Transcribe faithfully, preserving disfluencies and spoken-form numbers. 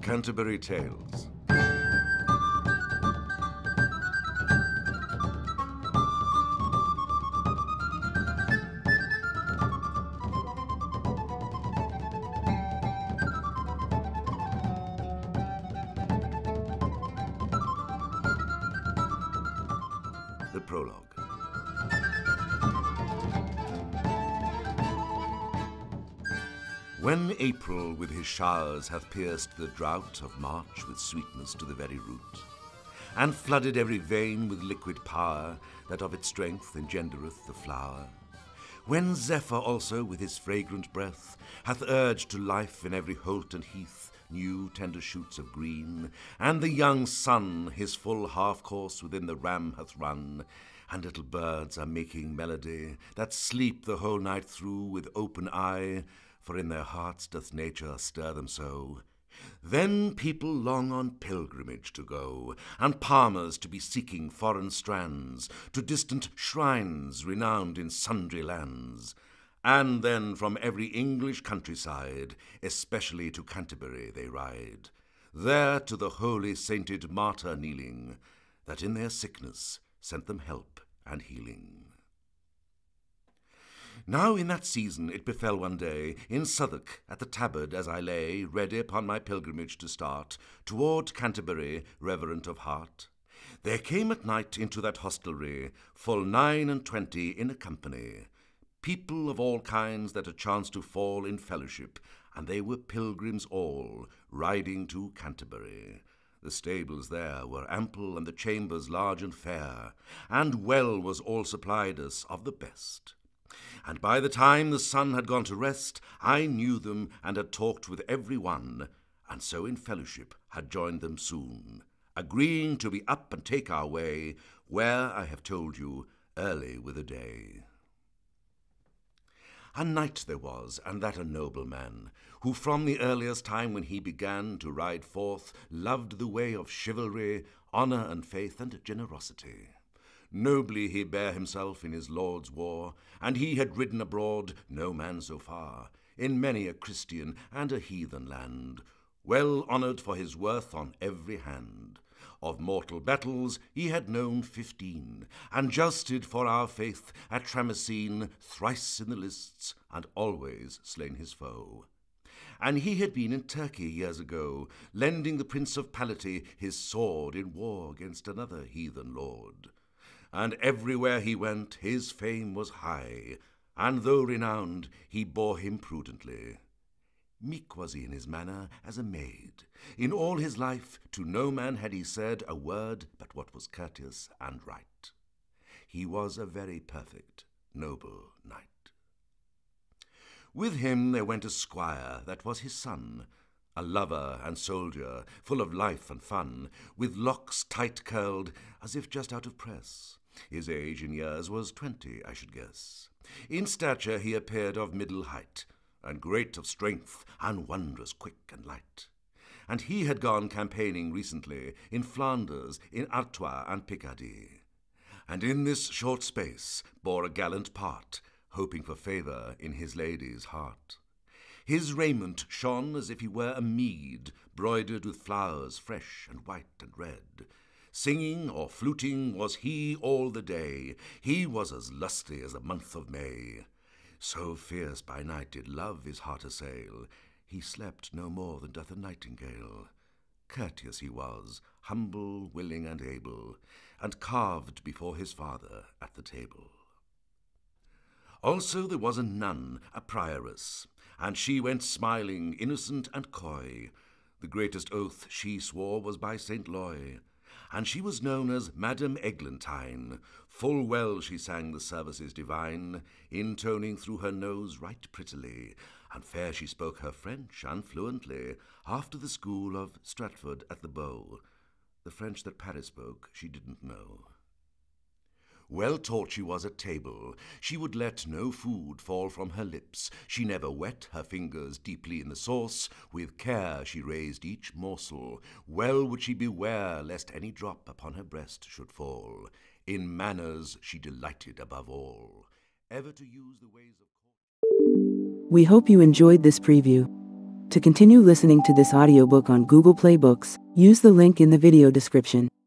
Canterbury Tales. The Prologue. When April with his showers hath pierced the drought of March with sweetness to the very root, and flooded every vein with liquid power that of its strength engendereth the flower, when Zephyr also with his fragrant breath hath urged to life in every holt and heath new tender shoots of green, and the young sun his full half-course within the ram hath run, and little birds are making melody that sleep the whole night through with open eye, for in their hearts doth nature stir them so, then people long on pilgrimage to go, and palmers to be seeking foreign strands, to distant shrines renowned in sundry lands, and then from every English countryside, especially to Canterbury they ride, there to the holy sainted martyr kneeling, that in their sickness sent them help and healing. Now in that season it befell one day, in Southwark at the Tabard as I lay, ready upon my pilgrimage to start, toward Canterbury, reverent of heart, there came at night into that hostelry full nine and twenty in a company, people of all kinds that had chanced to fall in fellowship, and they were pilgrims all, riding to Canterbury. The stables there were ample, and the chambers large and fair, and well was all supplied us of the best. And by the time the sun had gone to rest, I knew them and had talked with every one, and so in fellowship had joined them soon, agreeing to be up and take our way, where I have told you early with the day. A knight there was, and that a noble man, who from the earliest time when he began to ride forth, loved the way of chivalry, honour and faith and generosity. Nobly he bare himself in his lord's war, and he had ridden abroad, no man so far, in many a Christian and a heathen land, well honoured for his worth on every hand. Of mortal battles he had known fifteen, and justed for our faith at Tramesine thrice in the lists, and always slain his foe. And he had been in Turkey years ago, lending the Prince of Pality his sword in war against another heathen lord. And everywhere he went his fame was high, and though renowned, he bore him prudently. Meek was he in his manner as a maid. In all his life to no man had he said a word but what was courteous and right. He was a very perfect, noble knight. With him there went a squire that was his son, a lover and soldier, full of life and fun, with locks tight curled as if just out of press. His age in years was twenty, I should guess. In stature he appeared of middle height, and great of strength, and wondrous quick and light. And he had gone campaigning recently in Flanders, in Artois and Picardy, and in this short space bore a gallant part, hoping for favour in his lady's heart. His raiment shone as if he were a mead, broidered with flowers fresh and white and red. Singing or fluting was he all the day, he was as lusty as the month of May. So fierce by night did love his heart assail, he slept no more than doth a nightingale. Courteous he was, humble, willing, and able, and carved before his father at the table. Also there was a nun, a prioress, and she went smiling, innocent and coy. The greatest oath she swore was by Saint Loy, and she was known as Madam Eglantine. Full well she sang the services divine, intoning through her nose right prettily, and fair she spoke her French and fluently, after the school of Stratford at the Bow. The French that Paris spoke she didn't know. Well taught she was at table, she would let no food fall from her lips, she never wet her fingers deeply in the sauce, with care she raised each morsel, well would she beware lest any drop upon her breast should fall. In manners she delighted above all, ever to use the ways of court. We hope you enjoyed this preview. To continue listening to this audiobook on Google Play Books, use the link in the video description.